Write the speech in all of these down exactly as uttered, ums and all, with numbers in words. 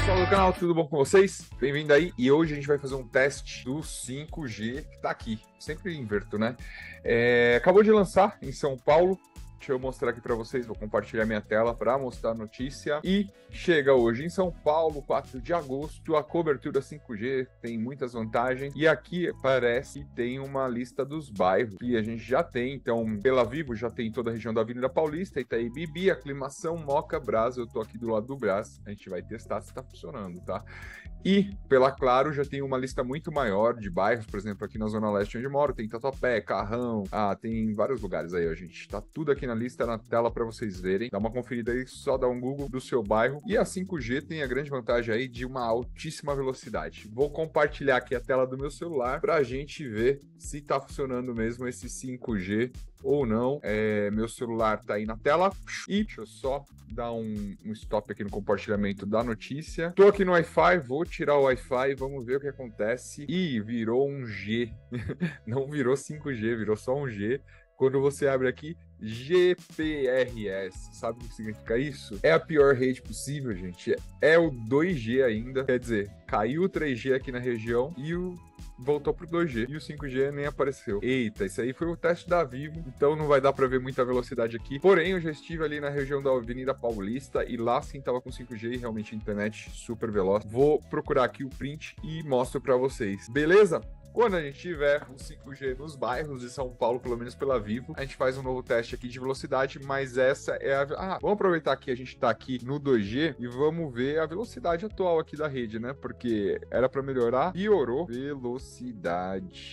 pessoal do canal, tudo bom com vocês? Bem-vindo aí, e hoje a gente vai fazer um teste do cinco G que tá aqui, sempre inverto, né? É, acabou de lançar em São Paulo, deixa eu mostrar aqui para vocês, vou compartilhar minha tela para mostrar a notícia. E chega hoje em São Paulo, quatro de agosto, a cobertura cinco G tem muitas vantagens. E aqui parece que tem uma lista dos bairros que a gente já tem. Então, pela Vivo já tem toda a região da Avenida Paulista, Itaí Bibi, Aclimação, Moca, Brás. Eu tô aqui do lado do Brás, a gente vai testar se tá funcionando, tá? E pela Claro já tem uma lista muito maior de bairros, por exemplo, aqui na Zona Leste onde eu moro, tem Tatuapé, Carrão, ah, tem vários lugares aí, ó, gente. Tá tudo aqui na lista, na tela para vocês verem. Dá uma conferida aí, só dá um Google do seu bairro. E a cinco G tem a grande vantagem aí de uma altíssima velocidade. Vou compartilhar aqui a tela do meu celular pra gente ver se tá funcionando mesmo esse cinco G ou não. É, meu celular tá aí na tela. E deixa eu só dar um, um stop aqui no compartilhamento da notícia. Tô aqui no Wi-Fi, vou tirar o Wi-Fi, vamos ver o que acontece. Ih, virou um G. Não virou cinco G, virou só um G. Quando você abre aqui, G P R S, sabe o que significa isso? É a pior rede possível, gente. É o dois G ainda, quer dizer, caiu o três G aqui na região e o voltou pro dois G. E o cinco G nem apareceu. Eita, isso aí foi o teste da Vivo, então não vai dar pra ver muita velocidade aqui. Porém, eu já estive ali na região da Avenida Paulista e lá sim tava com cinco G e realmente a internet super veloz. Vou procurar aqui o print e mostro pra vocês. Beleza? Quando a gente tiver o cinco G nos bairros de São Paulo, pelo menos pela Vivo, a gente faz um novo teste aqui de velocidade, mas essa é a... Ah, vamos aproveitar que a gente tá aqui no dois G e vamos ver a velocidade atual aqui da rede, né? Porque era pra melhorar, piorou. Velocidade,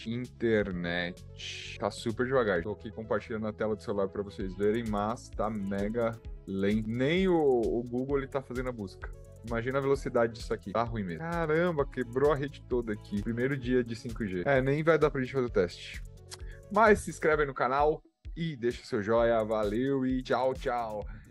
internet. Tá super devagar. Tô aqui compartilhando a tela do celular pra vocês verem, mas tá mega lento. Nem o, o Google ele tá fazendo a busca. Imagina a velocidade disso aqui. Tá ruim mesmo. Caramba, quebrou a rede toda aqui. Primeiro dia de cinco G. É, nem vai dar pra gente fazer o teste. Mas se inscreve aí no canal e deixa seu joinha. Valeu e tchau, tchau.